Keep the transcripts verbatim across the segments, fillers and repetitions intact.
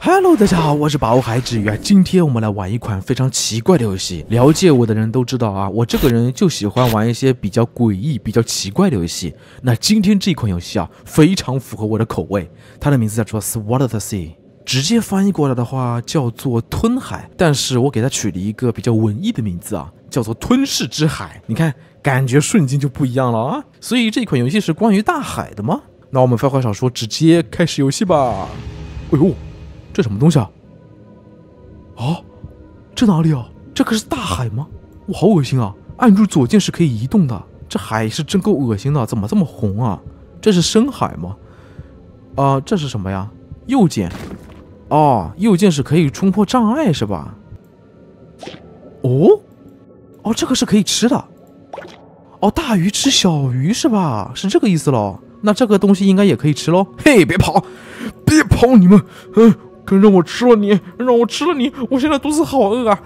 Hello， 大家好，我是保海之鱼啊。今天我们来玩一款非常奇怪的游戏。了解我的人都知道啊，我这个人就喜欢玩一些比较诡异、比较奇怪的游戏。那今天这款游戏啊，非常符合我的口味。它的名字叫做 Swallow the Sea， 直接翻译过来的话叫做吞海，但是我给它取了一个比较文艺的名字啊，叫做吞噬之海。你看，感觉瞬间就不一样了啊。所以这款游戏是关于大海的吗？那我们废话少说，直接开始游戏吧。哎呦！这什么东西啊？啊，这哪里啊？这可是大海吗？哇，好恶心啊！按住左键是可以移动的，这海是真够恶心的，怎么这么红啊？这是深海吗？啊、呃，这是什么呀？右键，哦，右键是可以冲破障碍是吧？哦，哦，这个是可以吃的。哦，大鱼吃小鱼是吧？是这个意思咯。那这个东西应该也可以吃咯。嘿，别跑，别跑你们！嗯。可让我吃了你，让我吃了你！我现在肚子好饿啊！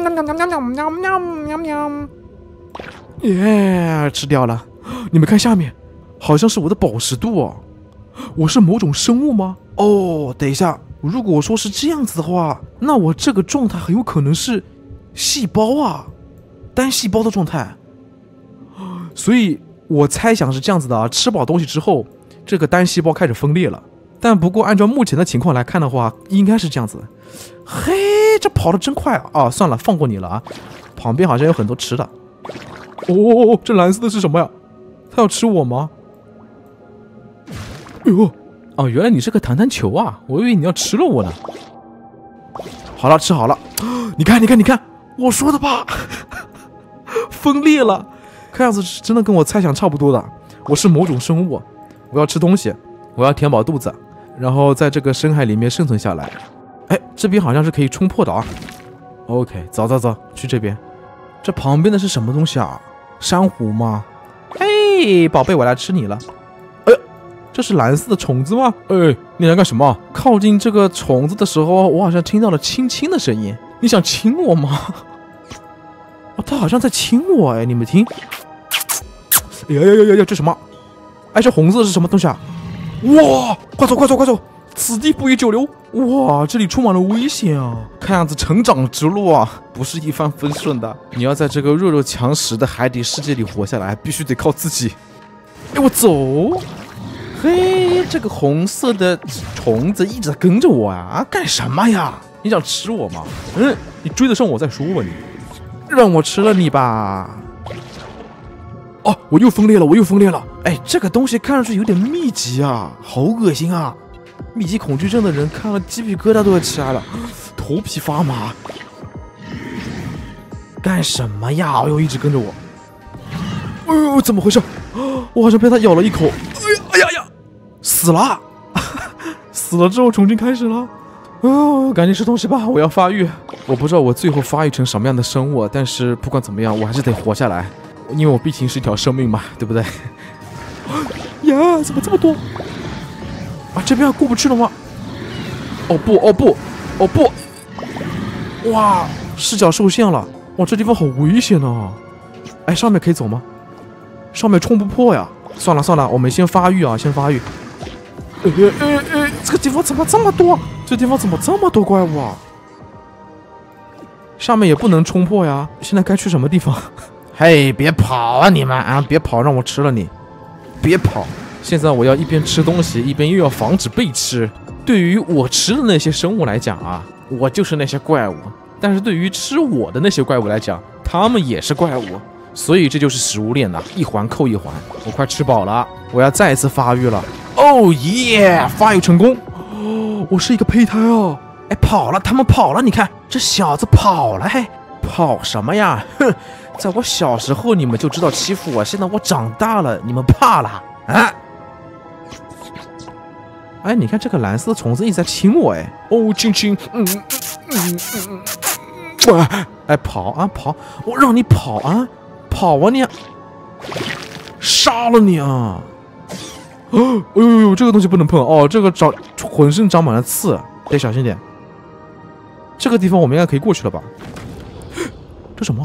耶，吃掉了！你们看下面，好像是我的饱食度哦。我是某种生物吗？哦，等一下，如果说是这样子的话，那我这个状态很有可能是细胞啊，单细胞的状态。所以我猜想是这样子的啊，吃饱东西之后，这个单细胞开始分裂了。但不过按照目前的情况来看的话，应该是这样子。嘿，这跑得真快啊！啊，算了，放过你了啊。旁边好像有很多吃的。哦，这蓝色的是什么呀？他要吃我吗？哎呦，哦，原来你是个弹弹球啊！我以为你要吃了我呢。好了，吃好了。你看，你看，你看，我说的吧，分裂了。看样子是真的跟我猜想差不多的。我是某种生物，我要吃东西，我要填饱肚子。然后在这个深海里面生存下来。哎，这边好像是可以冲破的啊。OK， 走走走，去这边。这旁边的是什么东西啊？珊瑚吗？嘿，宝贝，我来吃你了。哎呦，这是蓝色的虫子吗？哎，你来干什么？靠近这个虫子的时候，我好像听到了亲亲的声音。你想亲我吗？哦，他好像在亲我哎，你们听。哎呀呀呀呀，这什么？哎，这红色的是什么东西啊？哇！快走快走快走！此地不宜久留。哇，这里充满了危险啊！看样子成长之路啊，不是一帆风顺的。你要在这个弱肉强食的海底世界里活下来，必须得靠自己。哎，我走！嘿，这个红色的虫子一直在跟着我啊，干什么呀？你想吃我吗？嗯，你追得上我再说吧你。让我吃了你吧！哦，我又分裂了，我又分裂了！哎，这个东西看上去有点密集啊，好恶心啊！密集恐惧症的人看了鸡皮疙瘩都要起来了，头皮发麻。干什么呀？哎呦，一直跟着我！哎呦，怎么回事？我好像被它咬了一口！哎呀，哎呀呀，死了！死了之后重新开始了。哦，赶紧吃东西吧，我要发育。我不知道我最后发育成什么样的生物，但是不管怎么样，我还是得活下来。因为我毕竟是一条生命嘛，对不对？呀，怎么这么多？啊，这边还过不去了吗？哦不，哦不，哦不！哇，视角受限了！哇，这地方好危险啊！哎，上面可以走吗？上面冲不破呀！算了算了，我们先发育啊，先发育。哎哎哎，这个地方怎么这么多？这地方怎么这么多怪物啊？上面也不能冲破呀！现在该去什么地方？嘿，别跑啊你们啊！别跑，让我吃了你！别跑！现在我要一边吃东西，一边又要防止被吃。对于我吃的那些生物来讲啊，我就是那些怪物；但是对于吃我的那些怪物来讲，他们也是怪物。所以这就是食物链呐，一环扣一环。我快吃饱了，我要再一次发育了。哦耶！发育成功！哦，我是一个胚胎啊！哎，跑了，他们跑了！你看，这小子跑了，嘿，跑什么呀？哼！在我小时候，你们就知道欺负我。现在我长大了，你们怕了啊？哎，你看这个蓝色的虫子一直在亲我，哎，哦，亲亲，嗯嗯嗯嗯嗯，哎，跑啊跑，我让你跑啊，跑啊你，杀了你啊！哦，哎呦，这个东西不能碰哦，这个长浑身长满了刺，得小心点。这个地方我们应该可以过去了吧？这什么？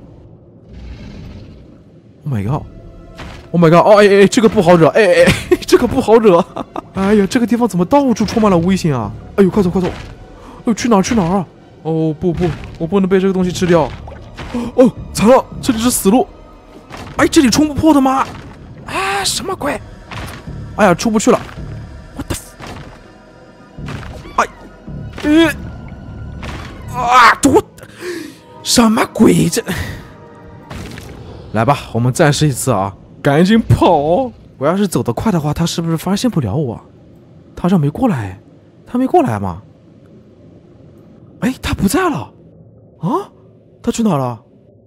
Oh my god! Oh my god! 哦哎哎，这个不好惹，哎哎，这个不好惹。哎呀，这个地方怎么到处充满了危险啊？ 哎呦，快走快走！哎呦，去哪儿去哪儿啊？哦不不，我不能被这个东西吃掉。哦，惨了，这里是死路。哎，这里冲不破的吗？啊，什么鬼？哎呀，出不去了。我的，哎，呃，啊，我，什么鬼？这，来吧，我们再试一次啊！赶紧跑！我要是走得快的话，他是不是发现不了我？他好像没过来，他没过来吗？哎，他不在了。啊，他去哪了？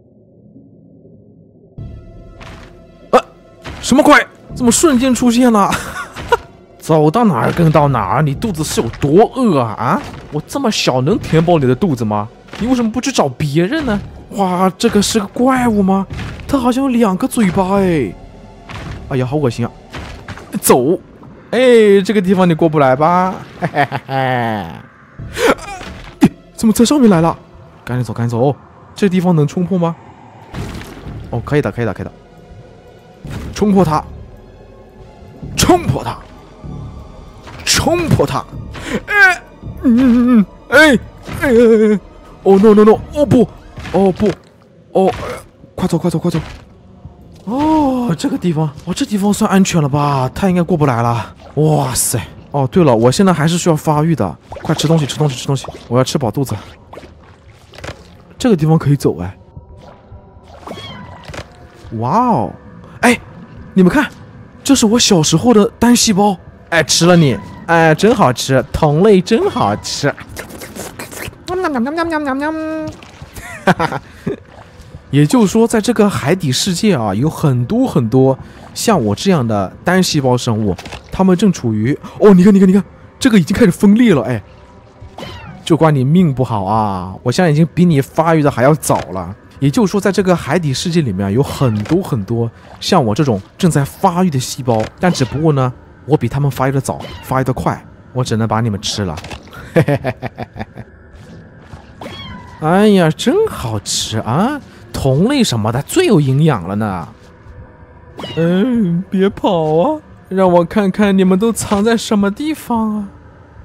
啊，什么鬼？怎么瞬间出现了？走到哪儿跟到哪儿，你肚子是有多饿啊？啊，我这么小能填饱你的肚子吗？你为什么不去找别人呢？哇，这个是个怪物吗？它好像有两个嘴巴哎！哎呀，好恶心啊！走，哎，这个地方你过不来吧？嘿嘿嘿嘿！怎么在上面来了？赶紧走，赶紧走！这地方能冲破吗？哦，可以的，可以的，可以的。冲破它！冲破它！冲破它！哎，嗯嗯嗯，哎哎哎！哦 no no no！ 哦不，哦不，哦，快走快走快走！哦，这个地方，哦，这地方算安全了吧？他应该过不来了。哇塞！哦，对了，我现在还是需要发育的，快吃东西，吃东西，吃东西！我要吃饱肚子。这个地方可以走哎！哇哦！哎，你们看，这是我小时候的单细胞。哎，吃了你！哎，真好吃，同类真好吃。喵喵喵喵喵喵喵！哈哈哈。也就是说，在这个海底世界啊，有很多很多像我这样的单细胞生物，它们正处于……哦，你看，你看，你看，这个已经开始分裂了，哎，就怪你命不好啊！我现在已经比你发育的还要早了。也就是说，在这个海底世界里面，有很多很多像我这种正在发育的细胞，但只不过呢，我比他们发育的早，发育的快，我只能把你们吃了。嘿嘿嘿嘿嘿嘿！哎呀，真好吃啊！同类什么的最有营养了呢。嗯，别跑啊，让我看看你们都藏在什么地方啊。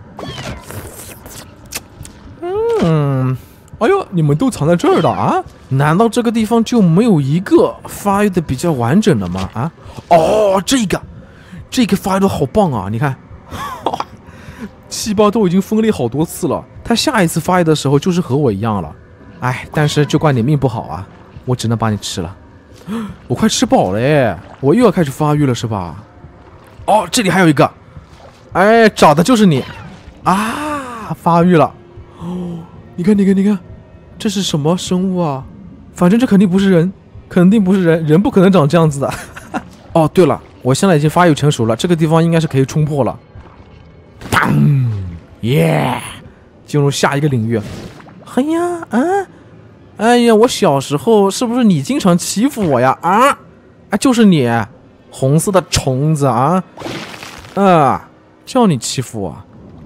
嗯，哎呦，你们都藏在这儿的啊？难道这个地方就没有一个发育的比较完整的吗？啊？哦，这个，这个发育的好棒啊！你看，细胞都已经分裂好多次了，它下一次发育的时候就是和我一样了。哎，但是就怪你命不好啊。我只能把你吃了，我快吃饱了耶！我又要开始发育了是吧？哦，这里还有一个，哎，找的就是你啊！发育了，哦，你看，你看，你看，这是什么生物啊？反正这肯定不是人，肯定不是人，人不可能长这样子的。哦，对了，我现在已经发育成熟了，这个地方应该是可以冲破了。当，耶！进入下一个领域。哎呀，啊！哎呀，我小时候是不是你经常欺负我呀？啊，啊，就是你，红色的虫子啊，啊，叫你欺负我。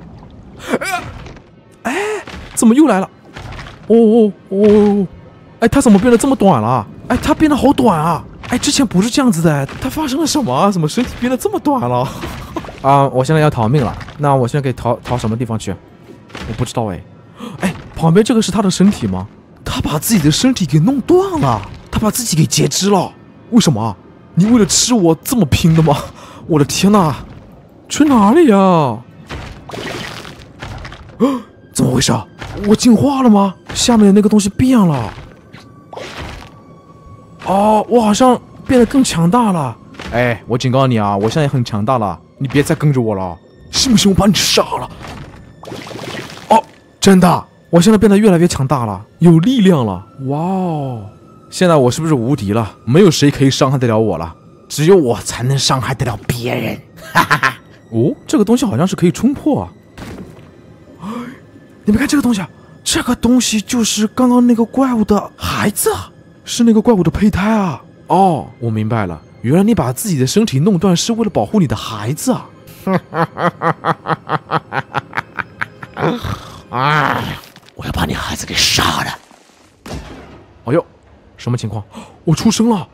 哎，怎么又来了？哦哦哦，哎，它怎么变得这么短了？哎，它变得好短啊！哎，之前不是这样子的，它发生了什么啊？怎么身体变得这么短了？啊，我现在要逃命了。那我现在可以逃逃什么地方去？我不知道哎。哎，旁边这个是它的身体吗？他把自己的身体给弄断了，他把自己给截肢了。为什么？你为了吃我这么拼的吗？我的天哪！去哪里呀？啊，怎么回事？我进化了吗？下面的那个东西变了。哦，我好像变得更强大了。哎，我警告你啊，我现在很强大了，你别再跟着我了，信不信我把你杀了？哦，真的。我现在变得越来越强大了，有力量了，哇哦！现在我是不是无敌了？没有谁可以伤害得了我了，只有我才能伤害得了别人。哈哈哈！哦，这个东西好像是可以冲破啊！你们看这个东西，这个东西就是刚刚那个怪物的孩子，是那个怪物的胚胎啊！哦，我明白了，原来你把自己的身体弄断是为了保护你的孩子啊！哈哈哈哈哈哈！啊！我要把你孩子给杀了！哎呦，什么情况？我出生了！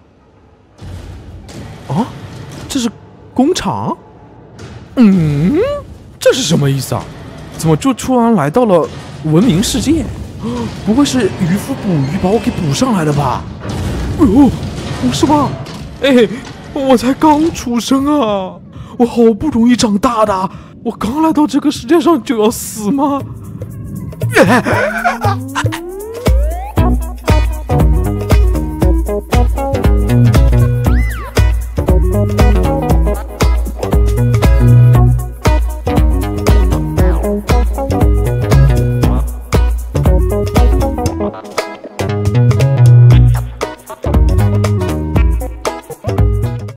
啊，这是工厂？嗯，这是什么意思啊？ 怎么就突然来到了文明世界？不会是渔夫捕鱼把我给捕上来的吧？哎呦，不是吧？哎，我才刚出生啊！我好不容易长大的，我刚来到这个世界上就要死吗？